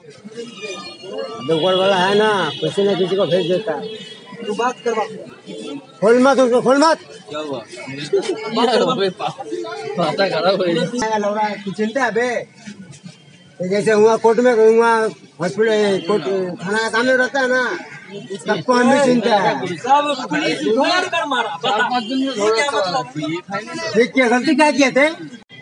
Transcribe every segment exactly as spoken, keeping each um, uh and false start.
दोपहर वाला है ना, किसी न किसी को भेज देता है। तू बात कर, खोल मत उसको, खोल मत। क्या हुआ? पता खराब हो गया। तू चिंता है बे? जैसे हुआ कोर्ट में, हुआ हॉस्पिटल, कोर्ट थाना का सामने रहता है ना, सबको हम भी चिंता है। क्या गलती क्या किए थे?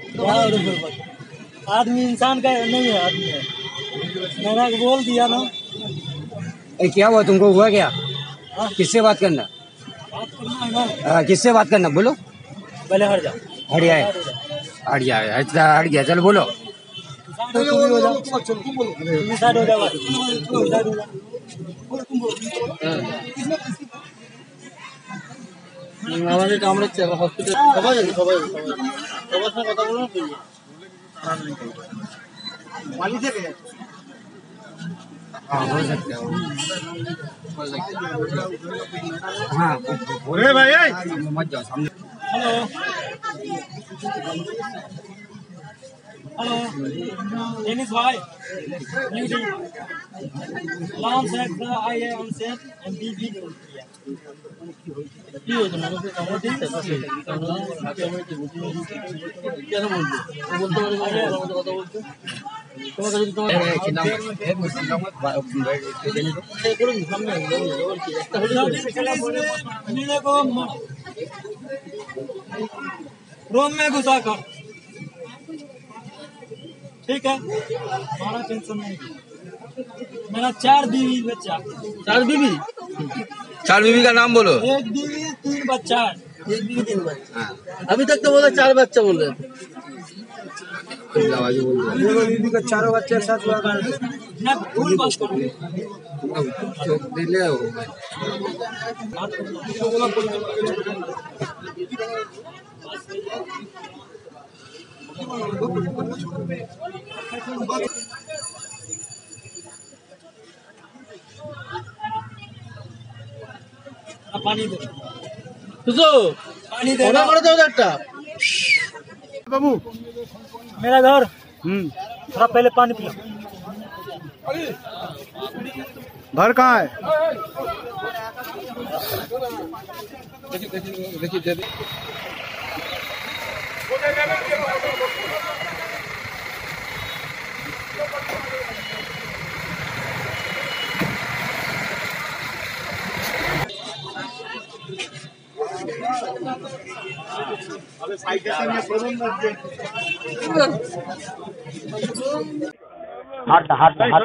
आदमी इंसान का नहीं है, आदमी है। मैंने बोल दिया ना। ए, क्या हुआ तुमको? हुआ क्या? किससे बात करना? बात करना है ना। किससे बात करना? बोलो। पहले हट जा। हट गया, हट गया, हट गया। चलो बोलो। हो जा আমাদের কামড়াচ্ছে হসপিটাল। সবাই সবাই সবার সঙ্গে কথা বলো। माली से गया। हाँ, हो सकता है। हाँ, बोले भाई मत जाओ सामने। हेलो हेलो डेनिस भाई, न्यू डी लॉन्ग सेट आई है ऑन सेट एंड बी बी কি হয়েছে? মানুষের কামড় দিচ্ছে কেন বলবো? বলতে পারে কথা বলতে তোমার কাছে তোমার रोम में घुसा कर, ठीक है? हमारा टेंशन नहीं। मेरा चार बीवी बच्चा। चार बीवी? चार बीवी का नाम बोलो। एक बीवी तीन बच्चा। एक बीवी तीन बच्चा। हाँ। अभी तक तो बोला चार बच्चा बोल रहे थे। बीवी का चारों बच्चे साथ हुआ कर ना भूल बात करो। दिले हो पानी दो तो पानी दे ना दो बाबू। मेरा घर हम्म थोड़ा पहले पानी पियो। घर कहाँ है? देखिए देखिए देखिए হাট হাট হাট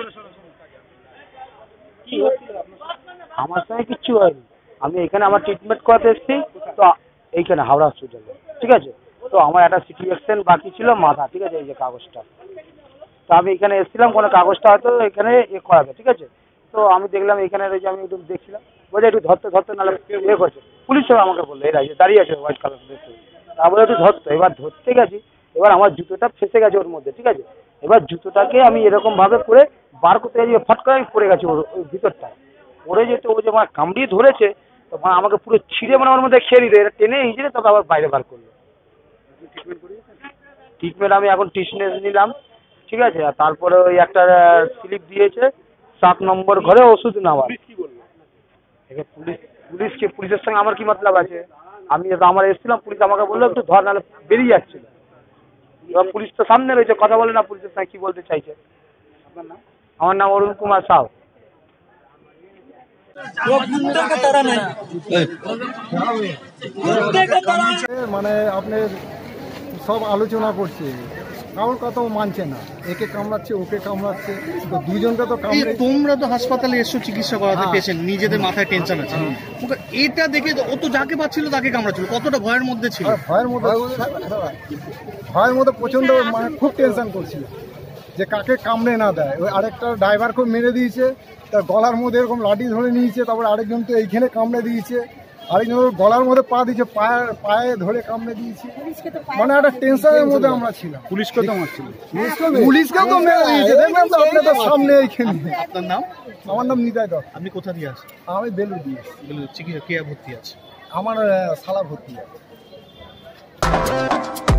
আমার সঙ্গে কিচ্ছু হয়নি। আমি এখানে আমার ট্রিটমেন্ট করাতে এসেছি, তো এইখানে হাওড়া হসপিটালে, ঠিক আছে? তো আমার একটা সিটি এক্সেন বাকি ছিল মাথা, ঠিক আছে? এই যে কাগজটা, তো আমি এখানে এসেছিলাম কোনো কাগজটা হয়তো এখানে এ করাবে, ঠিক আছে? তো আমি দেখলাম এখানে রয়েছে, আমি একটু দেখছিলাম, বলছে একটু ধরতে ধরতে নাহলে এ করছে। পুলিশ আমাকে বললো এরা দাঁড়িয়ে আছে হোয়াইট কালার দেখতে, তারপরে একটু ধরতো। এবার ধরতে গেছি, এবার আমার জুতোটা ফেসে গেছে ওর মধ্যে, ঠিক আছে? এবার জুতোটাকে আমি এরকম ভাবে করে বার করতে গেছি, ফট করে আমি পড়ে গেছি ওর ওই ভিতরটায়। পড়ে যেতে ও যে আমার কামড়িয়ে ধরেছে, তো আমাকে পুরো ছিঁড়ে মানে ওর মধ্যে খেয়ে নিল। এটা টেনে হিঁচড়ে তবে আবার বাইরে বার করলো। ট্রিটমেন্ট আমি এখন টিসনেস নিলাম, ঠিক আছে? আর তারপরে ওই একটা স্লিপ দিয়েছে সাত নম্বর ঘরে ওষুধ নেওয়ার। পুলিশ পুলিশকে পুলিশের সঙ্গে আমার কি মতলব আছে? আমি আমার এসেছিলাম, পুলিশ আমাকে বললো একটু ধর নাহলে বেরিয়ে যাচ্ছিল। এবার পুলিশ তো সামনে রয়েছে, কথা বলে না পুলিশের সঙ্গে কি বলতে চাইছে। আমার নাম অরুণ কুমার সাউ। মানে আপনি সব আলোচনা করছে, কারোর কথা মানছে না, একে কামড়াচ্ছে ওকে কামড়াচ্ছে, তো দুইজনকে তো কামড়ে। তোমরা তো হাসপাতালে এসছো চিকিৎসা করাতে, পেশেন্ট নিজেদের মাথায় টেনশন আছে, এটা দেখে ও তো যাকে পাচ্ছিল তাকে কামড়াচ্ছিল, কতটা ভয়ের মধ্যে ছিল? ভয়ের মধ্যে ভয়ের মধ্যে প্রচন্ড, মানে খুব টেনশন করছিল যে কাকে কামড়ে না দেয়। ওই আরেকটা ড্রাইভার খুব মেরে দিয়েছে, তার গলার মধ্যে এরকম লাঠি ধরে নিয়েছে, তারপরে আরেকজন তো এইখানে কামড়ে দিয়েছে, আরেকজন গলার মধ্যে পা দিয়েছে, পায়ে পায়ে ধরে কামড়ে দিয়েছে। মানে একটা টেনশনের মধ্যে আমরা ছিলাম। পুলিশকে তো মারছিল, পুলিশকে তো মেরে দিয়েছে, দেখবেন তো আপনাদের সামনে এইখানে। আপনার নাম? আমার নাম নিতাই দত্ত। আপনি কোথা দিয়ে আছেন? আমি বেলুর দিয়ে। চিকিৎসা কে ভর্তি আছে? আমার শালা ভর্তি আছে।